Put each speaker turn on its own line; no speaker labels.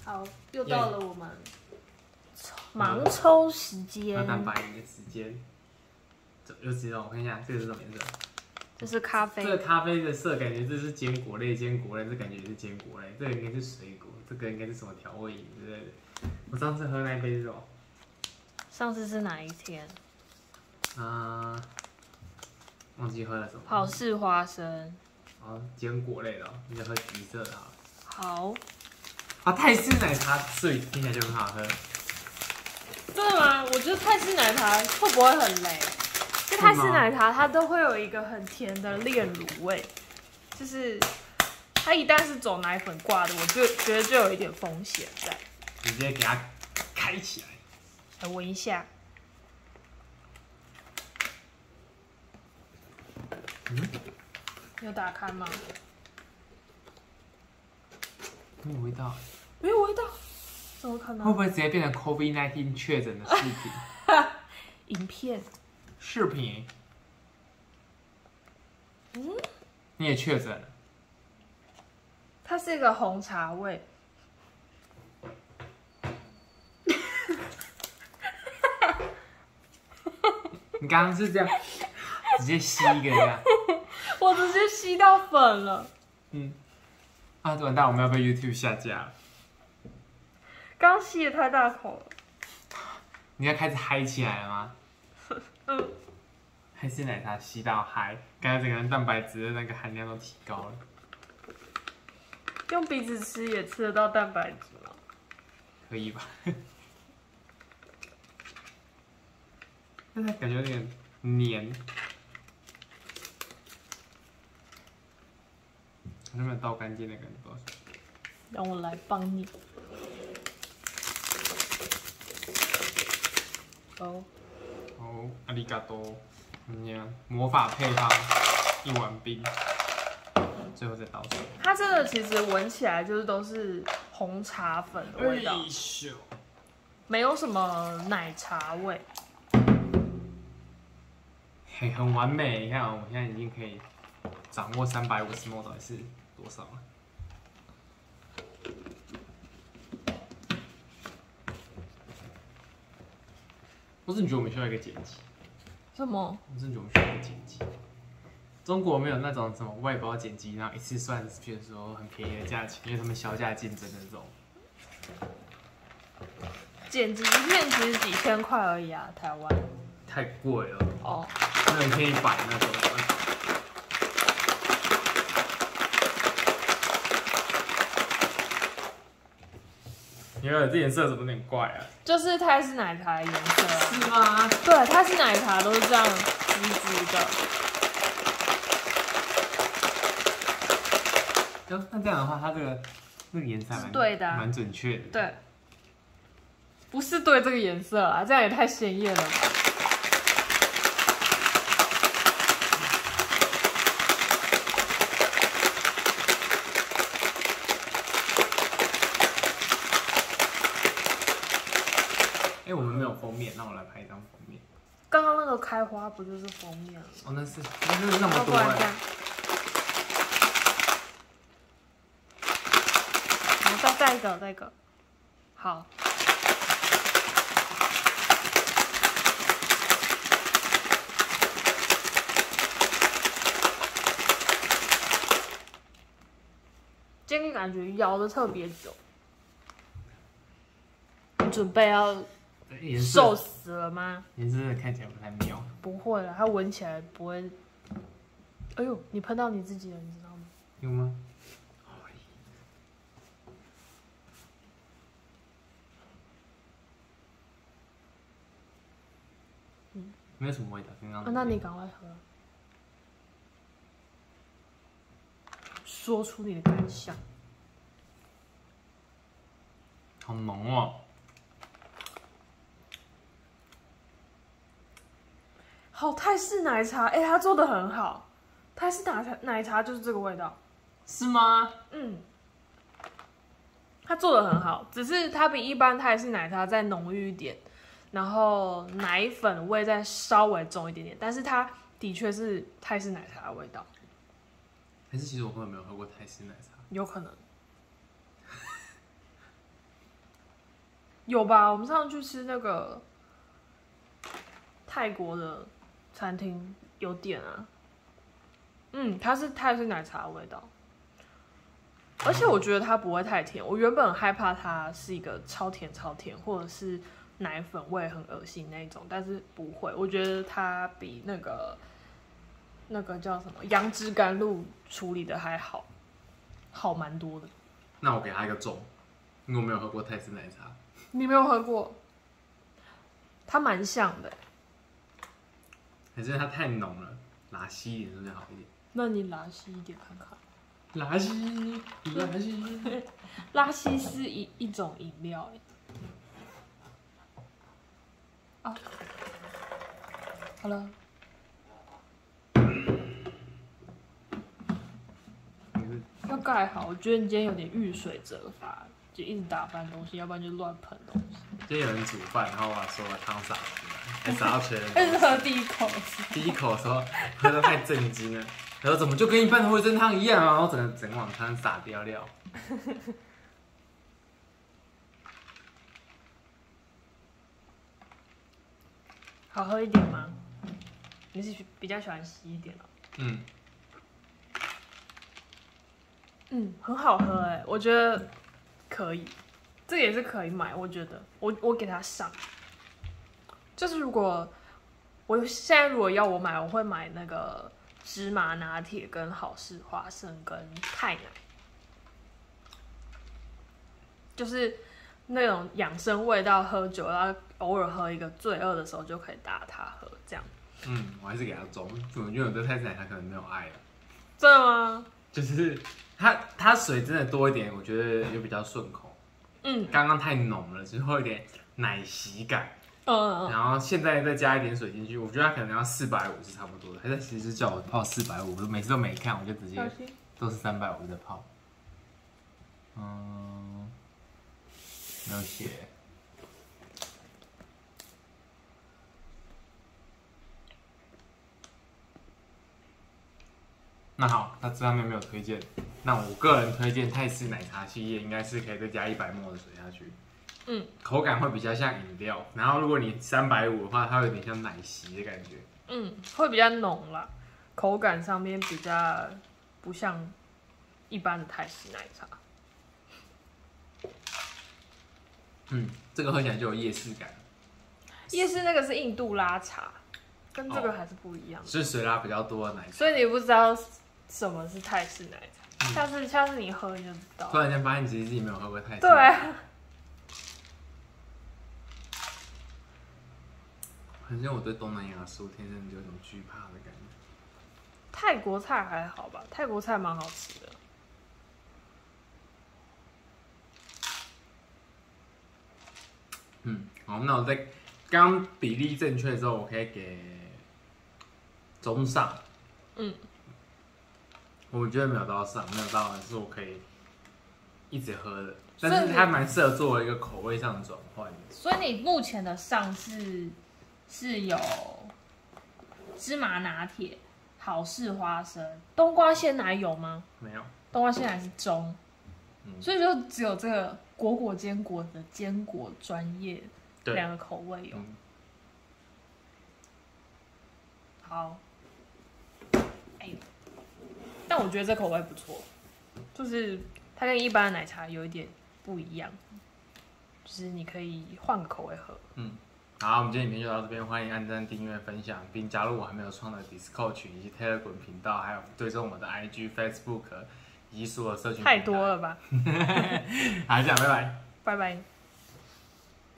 好，又到了我们盲抽时间。
蛋白饮的时间。有几种？我看一下，这个是什么颜色？
这是咖啡。
这个咖啡的色感觉这是坚果类，坚果类这感觉也是坚果类，这个应该是水果，这个应该是什么调味饮之类的。我上次喝那一杯是什么？
上次是哪一天？
忘记喝了什么。
好事花生。
哦，坚果类的、哦，你就喝橘色的好了。
好。
啊，泰式奶茶水听起来就很好喝。
真的吗？我觉得泰式奶茶会不会很雷？就泰式奶茶它都会有一个很甜的炼乳味，就是它一旦是走奶粉挂的，我就觉得就有一点风险在。
直接给它开起来。
来闻一下。有打开吗？
没有味道。
没有味道？怎么可能？
会不会直接变成 COVID-19 确诊的视频？
影片。
视频。你也确诊了。
它是一个红茶味。
你刚刚是这样，直接吸一个这样。
我直接吸到粉了。
完蛋，我们要被 YouTube 下架了。
刚吸也太大口了。
你要开始嗨起来了吗？还是奶茶吸到嗨，感觉整个人蛋白质的那个含量都提高了。
用鼻子吃也吃得到蛋白质吗？
可以吧？但是感觉有点黏。有没有倒干净的感觉？不知道。
让我来帮你。哦，
阿里嘎多。魔法配方1碗冰，最后再倒水。
它这个其实闻起来就是都是红茶粉的味道，没有什么奶茶味。
很完美。你看，我现在已经可以掌握350ml到底是多少了。我真的觉得我们需要一个剪辑。
什么？
我真的觉得我们需要一个剪辑。中国没有那种什么外包剪辑，然后一次算，譬如说很便宜的价钱，因为他们销价竞争的这种。
剪辑一片其实几千块而已啊，台湾。
太贵了。
哦。
那一片100那种。因为这颜色怎么有点怪啊？
就是泰式奶茶的颜色。
是吗？
对，泰式奶茶都是这样橘橘的。
那这样的话，它这个颜色蛮准确的。
对。不是对这个颜色啊，这样也太鲜艳了吧。
我们没有封面，那我来拍一张封面。
刚刚那个开花不就是封面了？
哦，那是那么多哎。
再一个。好。今天感觉摇的特别久。你准备要瘦死了吗？
颜色看起来不太妙。
不会了，它闻起来不会。哎呦，你喷到你自己了，你知道吗？
有吗？没有什么味道，刚刚。
那你赶快喝。说出你的感想。
好浓哦。
好泰式奶茶，它做的很好。泰式奶茶就是这个味道。
是吗？
它做的很好，只是它比一般泰式奶茶再浓郁一点，然后奶粉味再稍微重一点点，但是它的确是泰式奶茶的味道。
还是其实我根本没有喝过泰式奶茶？
有可能。 有吧？我们上次去吃那个泰国的餐厅有点啊，它是泰式奶茶的味道，而且我觉得它不会太甜。我原本很害怕它是一个超甜，或者是奶粉味很恶心那种，但是不会。我觉得它比那个叫什么杨枝甘露处理的还好蛮多的。
那我给他一个中，因为我没有喝过泰式奶茶。
你没有喝过？它蛮像的，
可是它太浓了，拉稀一点是不是好一点？
那你拉稀一点看看。
拉稀，
拉稀是一种饮料啊，好了。要盖好，我觉得你今天有点遇水则发，就一直打翻东西，要不然就乱喷东西。
今天有人煮饭，然后把所有的汤洒出来，还洒到全人。
但是喝第一口，
第一口的时候喝得太震惊了，然后怎么就跟一般的味噌汤一样啊？然后整碗汤洒掉料。
好喝一点吗？你是比较喜欢稀一点的？很好喝我觉得可以，这个也是可以买。我觉得我给它上，就是如果我现在如果要我买，我会买那个芝麻拿铁跟好事花生跟泰奶，就是那种养生味道，喝酒然后偶尔喝一个，罪恶的时候就可以搭它喝，这样。
我还是给他中，因为我对泰式奶茶可能没有爱了。
真的吗？
就是它水真的多一点，我觉得就比较顺口。刚刚太浓了，之后有点奶昔感。然后现在再加一点水进去，我觉得它可能要450是差不多的。他其实是叫我泡450，我每次都没看，我就直接都是350的泡。没有写。那好，那这上面没有推荐。那我个人推荐泰式奶茶系列，应该是可以再加100ml的水下去。口感会比较像饮料。然后如果你350的话，它有点像奶昔的感觉。
会比较浓啦，口感上面比较不像一般的泰式奶茶。
这个喝起来就有夜市感。
夜市那个是印度拉茶，跟这个还是不一样的。
是水拉比较多的奶茶。
所以你不知道什么是泰式奶茶，下次你喝你就知道。
突然间发现其实自己没有喝过泰式。
对啊。
好像我对东南亚食物天生就有种惧怕的感觉。
泰国菜还好吧？泰国菜蛮好吃的。
好，那我在刚比例正确的时候，我可以给中上。我觉得没有到上，没有到是我可以一直喝的，但是它蛮适合作为一个口味上的转换的。
所以你目前的上是有芝麻拿铁、好事花生、冬瓜鲜奶有吗？
没有，
冬瓜鲜奶是中，所以就只有这个果坚果的坚果专业2个口味有。好，但我觉得这口味不错，就是它跟一般的奶茶有一点不一样，就是你可以换个口味喝。
好，我们今天影片就到这边，欢迎按赞、订阅、分享，并加入我还没有创的 Discord 群以及 Telegram 频道，还有追踪我的 IG、Facebook 以及所有社群。
太多了吧？
好，这样，拜拜。
拜拜。